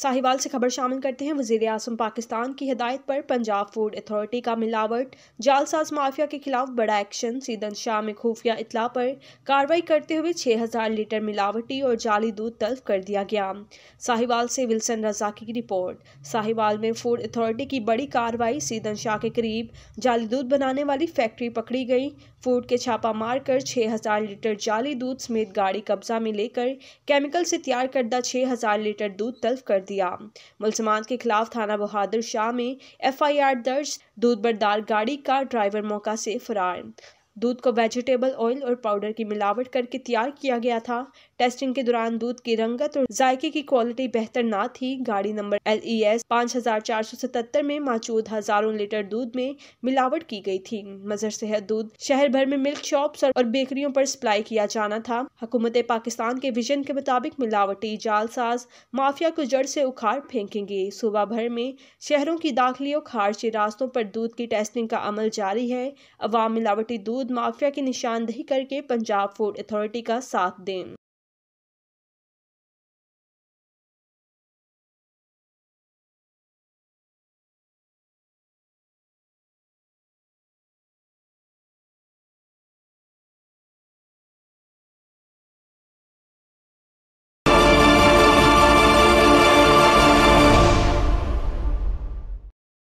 साहिवाल से खबर शामिल करते हैं। वज़ीर-ए-आज़म पाकिस्तान की हिदायत पर पंजाब फूड अथॉरिटी का मिलावट जालसाज माफिया के खिलाफ बड़ा एक्शन। सीदन शाह में खुफिया इत्तला पर कार्रवाई करते हुए 6000 लीटर मिलावटी और जाली दूध तल्फ कर दिया गया। साहिवाल से विल्सन रज़ाकी की रिपोर्ट। साहिवाल में फूड अथॉरिटी की बड़ी कार्रवाई। सीदन शाह के करीब जाली दूध बनाने वाली फैक्ट्री पकड़ी गई। फूड के छापा मारकर 6000 लीटर जाली दूध समेत गाड़ी कब्जा में लेकर केमिकल से तैयार करदा 6000 लीटर दूध तल्फ कर दिया। मुलजमान के खिलाफ थाना बहादुर शाह में FIR दर्ज। दूध बरदार गाड़ी का ड्राइवर मौका से फरार। दूध को वेजिटेबल ऑयल और पाउडर की मिलावट करके तैयार किया गया था। टेस्टिंग के दौरान दूध की रंगत और जायके की क्वालिटी बेहतर ना थी। गाड़ी नंबर LES 5477 में मौजूद हजारों लीटर दूध में मिलावट की गई थी। मजर सेहत दूध शहर भर में मिल्क शॉप्स और बेकरियों पर सप्लाई किया जाना था। हुकूमत पाकिस्तान के विजन के मुताबिक मिलावटी जालसाज माफिया को जड़ से उखाड़ फेंकेंगे। सूबा भर में शहरों की दाखिली और खारजी रास्तों पर दूध की टेस्टिंग का अमल जारी है। अवाम मिलावटी दूध माफिया की निशानदेही करके पंजाब फूड अथॉरिटी का साथ दें।